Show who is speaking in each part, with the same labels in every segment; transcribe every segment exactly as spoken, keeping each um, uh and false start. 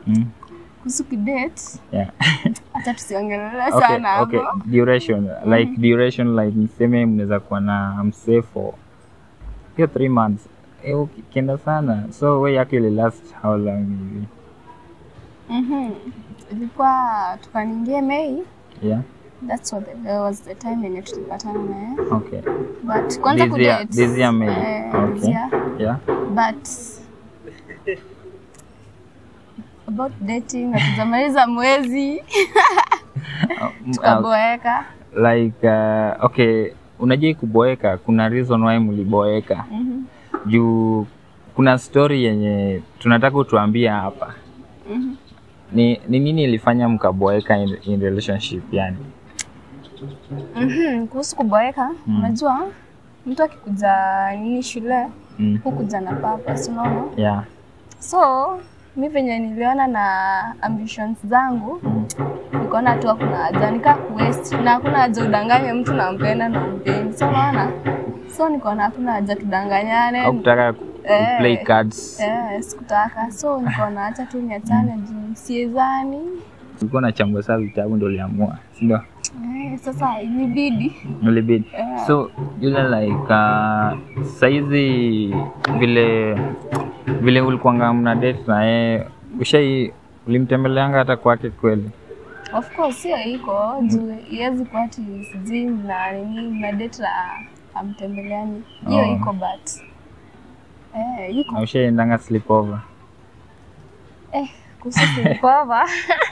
Speaker 1: Mm.
Speaker 2: Kuhusu kidate.
Speaker 1: Yeah.
Speaker 2: Acha tusiongelele
Speaker 1: Okay,
Speaker 2: sana hapo.
Speaker 1: okay. Duration, like mm -hmm. duration, like niseme mnaweza kuwa na msee for hiyo three months. Eh, okay, kienda sana. So we actually last how long maybe?
Speaker 2: Mhm. Ilikuwa tukaningia Mei.
Speaker 1: Yeah.
Speaker 2: That's what the, uh, was the time when tulipatana naye.
Speaker 1: Okay.
Speaker 2: But kwanza
Speaker 1: this year,
Speaker 2: kudate.
Speaker 1: this year May.
Speaker 2: Uh,
Speaker 1: okay.
Speaker 2: This year.
Speaker 1: Yeah.
Speaker 2: But about dating hatujamaliza mwezi. Tukaboeka.
Speaker 1: Like uh, okay, unajua kuboeka kuna reason why mliboeka. Mhm. Mm Juu kuna story yenye tunataka utuambia hapa. Mhm. Mm ni ni nini ilifanya mkaboeka in, in relationship yani?
Speaker 2: Mhm. Mm kuhusu kuboeka, mm. Unajua mtu akikuja nini shule, mm. hukuja na purpose, unaona?
Speaker 1: Yeah.
Speaker 2: So mimi venye niliona na ambitions zangu, mm. nikaona tu hakuna haja nika waste na hakuna haja udanganye mtu na mpenda na mpendi. So unaona? So nikaona hakuna haja tudanganyane.
Speaker 1: Haukutaka
Speaker 2: eh,
Speaker 1: play cards.
Speaker 2: Eh, sikutaka. So nikaona acha tu niachane mm. juu siezani.
Speaker 1: Ulikuwa na chambo sawa vitabu ndio uliamua, si ndio?
Speaker 2: Eh, sasa ilibidi.
Speaker 1: Ilibidi. Yeah. So yule like uh, saizi vile vile ulikuwa mna date na yeye, ushai ulimtembeleanga hata kwake kweli?
Speaker 2: Of course sio iko juu yezi kwa ati sijui na nini na date la amtembeleani. Hiyo oh. iko but eh iko.
Speaker 1: Ushaendanga sleepover?
Speaker 2: Eh, kuhusu sleepover.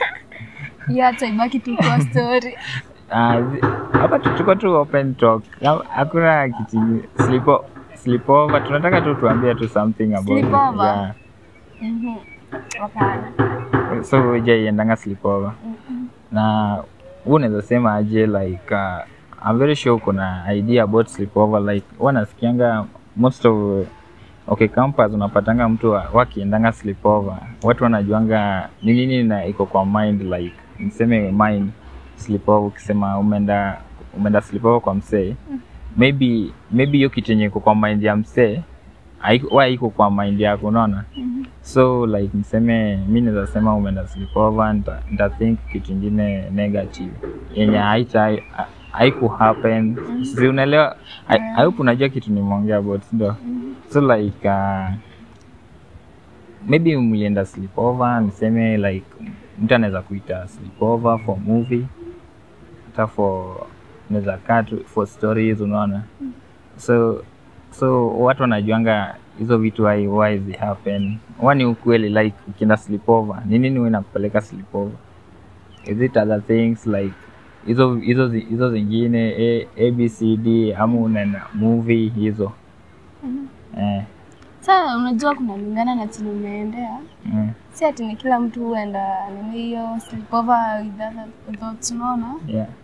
Speaker 2: Ya taibaki tu kwa story.
Speaker 1: Ah, hapa tuko tu open talk. Hakuna kitu sleepo sleepover. Tunataka tu tuambie tu something about
Speaker 2: sleepover. Yeah. Mhm. Hapana.
Speaker 1: So wewe endanga sleepover. Mhm. Na unaweza sema aje like uh, I'm very sure kuna idea about sleepover like wanasikianga most of okay campus unapatanga mtu wakiendanga sleepover. Watu wanajuanga ni nini na iko kwa mind like niseme mind sleepover ukisema umeenda umeenda sleepover kwa msee. Mm. Maybe maybe hiyo kitu yenye iko kwa mind ya msee haiko iko kwa mind yako unaona? Mm -hmm. So like niseme mimi naweza sema umeenda sleepover and I think kitu kingine negative yenye haita haiku happen. Mm -hmm. Si unaelewa? Yeah. I hope unajua kitu nimeongea about ndio. Mm -hmm. So like uh, maybe mlienda sleepover niseme like mtu anaweza kuita sleepover for movie hata for naweza cut for stories unaona. Mm. So so watu wanajuanga hizo vitu why why they happen. Wani ukweli like ukienda sleepover ni nini unapeleka sleepover? Is it other things like hizo hizo hizo zingine A, A B C D ama unaenda movie hizo? Mm -hmm. Eh.
Speaker 2: Sasa unajua kuna lingana na timu umeendea. Mm. Si ati ni kila mtu huenda nini hiyo sleepover with other thoughts unaona?
Speaker 1: Yeah.